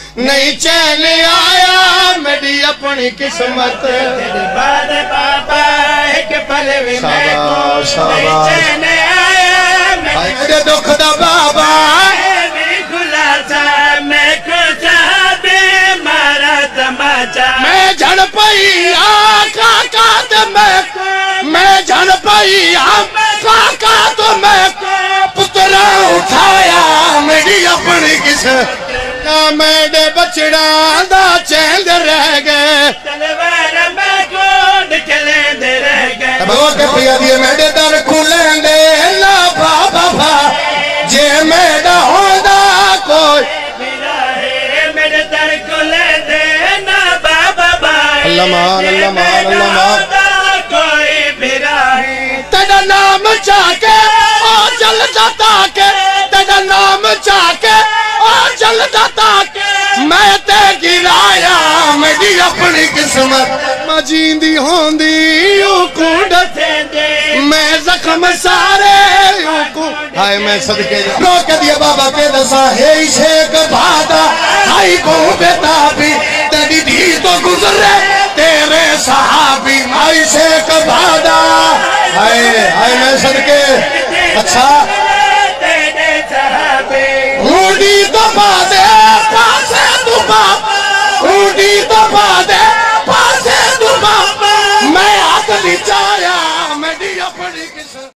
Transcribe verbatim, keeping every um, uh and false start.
نہیں چین آیا میری اپنی قسمت تیری بات بابا ایک پل بھی میں کو نہیں چین آیا میرے دکھ دا بابا میری خلاصہ میں کو چاہ دے مارا تماچا میں جھڑ پئی آقا کا تو میں میں جھڑ پئی آقا کا تو میں پترا اٹھایا میری اپنی قسمت میرے بچڑا دا چیند رہ گئے تلوار میں گوڑ چلیں دے رہ گئے بابا کے پیا دیئے میرے در کھولیں دے لا بابا با جے میرا ہوندہ کوئی میرا ہے میرے در کھولیں دے نا بابا بھائی اللہ مان اللہ مان اللہ مان کوئی میرا ہے تیرا نام چاہ کے آ جل جاتا کے تیرا نام چاہ کے آ جل جاتا کے میں تے گرایا میری اپنی قسمت میں جیندی ہوندی یوں کونڈت میں زخم سارے یوں کونڈت ہائے میں صدقے جا روک دیا بابا کے دسا ہے شیک بھادا ہائی کو بیتا بھی تیری دی تو گزرے تیرے صحابی ہائی شیک بھادا ہائے ہائے میں صدقے اچھا